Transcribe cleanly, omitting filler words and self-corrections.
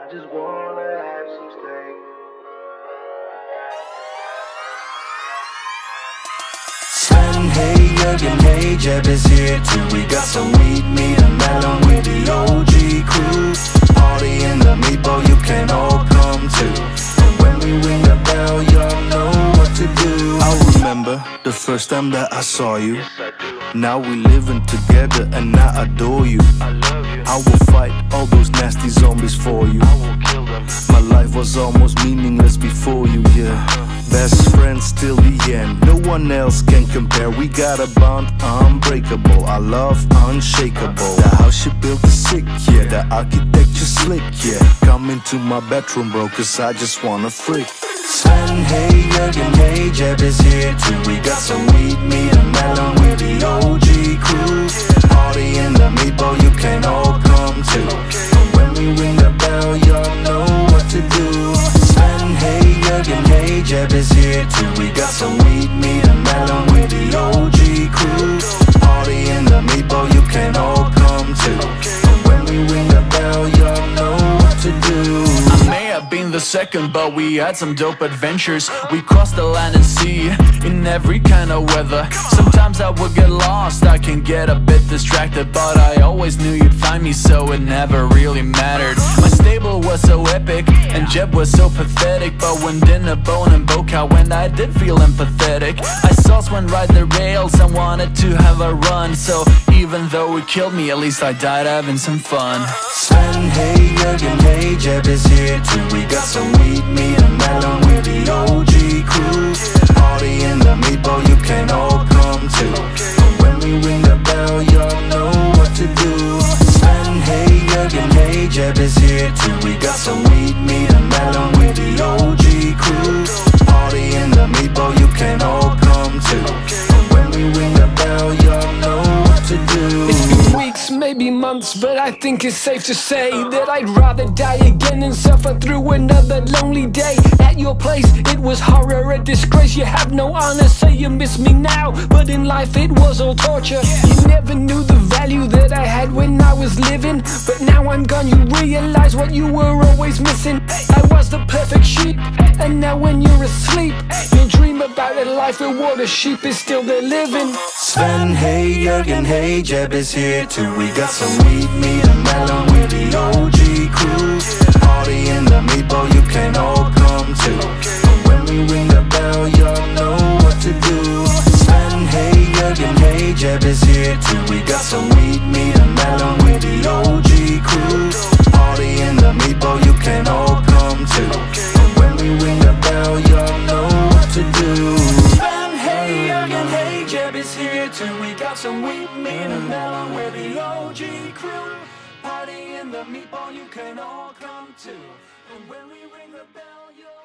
I just wanna have some steak. Sven, hey, Jürgen, hey, Jeb is here too. We got some wheat, meat and melon with the OG crew. Party in the meatball, you can all come too. And when we ring the bell, y'all know what to do. I remember the first time that I saw you. Now we living together and I adore you. I will fight all those nasty zombies for you. My life was almost meaningless before you, yeah. Best friends till the end, no one else can compare. We got a bond unbreakable, our love unshakable. The house you built is sick, yeah, the architecture slick, yeah. Come into my bedroom, bro, cause I just wanna freak. Sven, hey, Jürgen, hey, Jeb is here too. We got some wheat, meat and melon with the OG crew. Party in the meatball, you can all come too. And when we ring the bell, y'all know what to do. Sven, hey, Jürgen, hey, Jeb is here too. We got some wheat, meat and melon with the OG crew. Party in the meatball, you can all come too. And when we ring the bell, y'all know what to do. I may have been the second, but we had some dope adventures. We crossed the land and sea in every kind of weather. Sometimes I would get lost, I can get a bit distracted, but I always knew you'd find me, so it never really mattered. My stable was so epic, and Jeb was so pathetic, but when Dinner Bone and Boca went, I did feel empathetic. I saw Sven ride the rails and wanted to have a run, so even though it killed me, at least I died having some fun. Sven, hey, Jürgen, hey, Jeb is here too. We got some wheat, meat and melon with the OG crew. Party in the meatball, you can all come too. And when we ring the bell, y'all know what to do. Sven, hey, Jürgen, hey, Jeb is here too. We got some wheat, meat and melon with the OG crew. Party in the meatball, you can all come too. And when we ring the bell, y'all know what to do. It's been weeks, maybe months, but I think it's safe to say that I'd rather die again than suffer through another lonely day. At your place, it was horror, a disgrace. You have no honor, say you miss me now, but in life it was all torture. You never knew the value that I had when I was living, but now I'm gone, you realize what you were always missing. I was the perfect sheep, and now when you're asleep, you'll dream about a life where water sheep is still there living. Sven, hey, Jürgen, hey, Jeb is here too. We got some wheat, meat and melon with the OG crew. Party in the meatball, you can all come too. And when we ring the bell, y'all know what to do. Sven, hey, Jürgen, hey, Jeb is here too. We got some wheat, meat and melon with the OG crew. Party in the meatball, you can all come too. And when we ring the bell, y'all know what to do. Sven, hey, Jürgen, hey, Jeb is here too. We got some wheat, meat and melon with the OG crew. Party in the meatball, you can all come too. And when we ring the bell, you'll